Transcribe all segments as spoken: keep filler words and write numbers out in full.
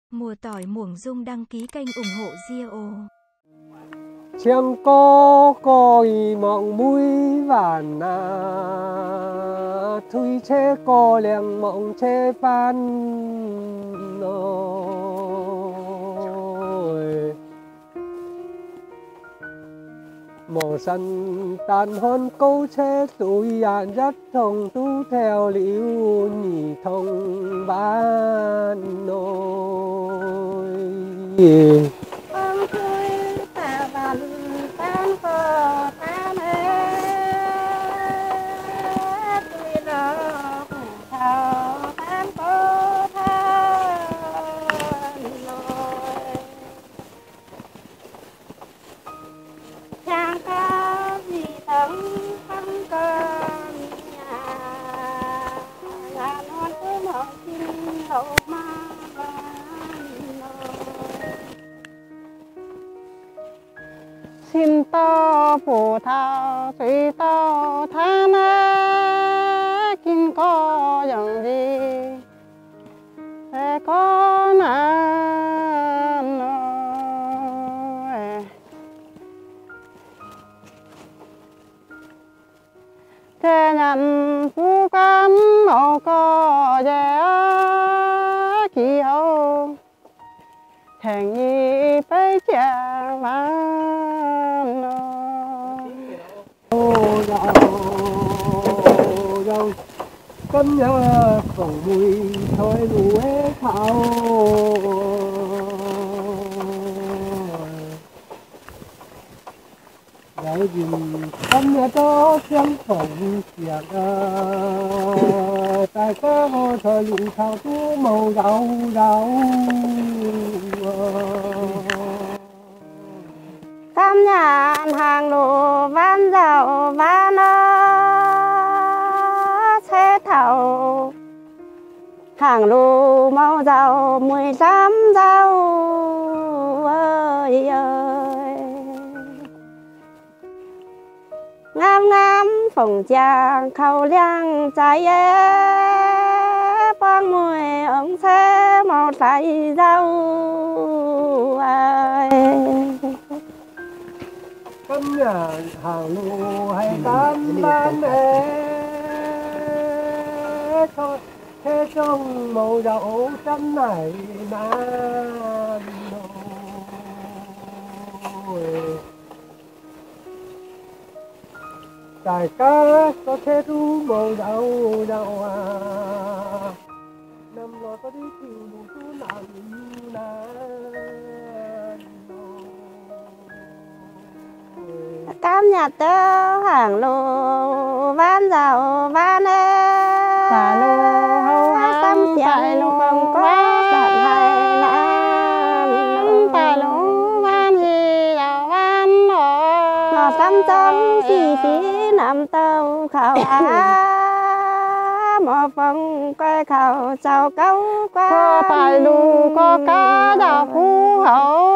Mùa tỏi Muổng Dung đăng ký kênh ủng hộ Dio. Chiang có có ý mộng mũi vàn à, thui chế có liang mộng chế phan ôi màu xanh tàn hôn câu chế tuổi an rất thông tu theo liễu nhị thông ban ôi con cười ta bàn tan cờ tan hết tuy nó cũng thao tan cờ than nồi chàng ca vì thắng thắng cơn nhà là non cứ mộng xin lâu ma xin to phù thao suy to than á kinh có dòng gì sẽ có nạn nỗi thế nhận phú cam màu có dễ kỳ hậu thành nhi phải chàng vang đâu cấm nhớ phòng mùi thôi lũ hết thảo lại vì cấm nhớ đó chẳng phòng thiệt tại có hồ thời lũ thảo tú màu đau đau cam nhàn hàng đồ van dạo van xe thảo hàng đồ mau dạo mười tám dạo ơi ơi ngam ngam phòng chàng khâu liang trái quang mùi ông xe màu xài dạo ơi cấm nhà hàng lù hay cam ban ế thôi thế trong màu đậu trăm này nan nồi tại cá có thế ru màu đậu đậu à năm lo có đi chịu đủ tu nặng nan cam nhạt tơ hàng lô van dạo van ê xà lô hâu xăm chạy lô không có đạn hay lan xà lô van gì dạo van nó xăm xăm xì xì nằm tàu khảo á mò phong quay khảo chào câu qua có tài lù có cá đào phú hậu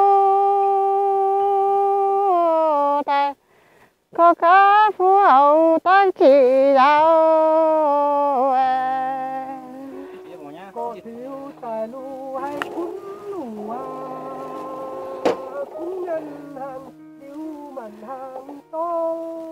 tài có cá phú hậu tới kỳ dạo có thiếu tài lù hay cún lù à cún nhân hàng thiếu mặn hàng to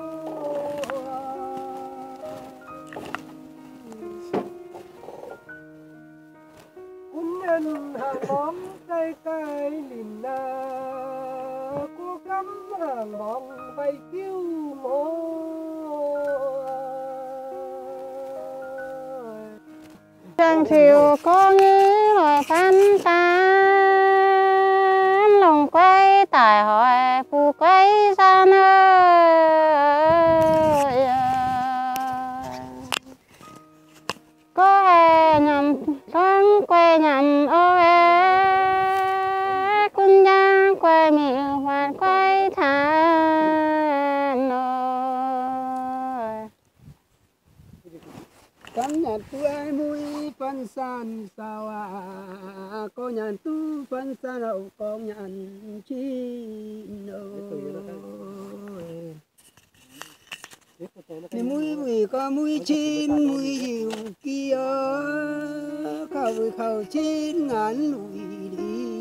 cún nhân hàng bóng cây cây lìn na cô cắm hàng bóng vay kêu môi Trăng chiều có nghĩ là phan tan lòng quay tài hỏi phù quay san ơi có hè nhầm thoáng quay nhầm ô e cung giang quay miệng hoàn quay than ơi cắm nhà tu ai mũi phân san sao à có nhà tu phân san hậu có nhà chi nồi thì mũi quỷ có mũi chín mũi diều kia khâu khâu chín ngàn lùi đi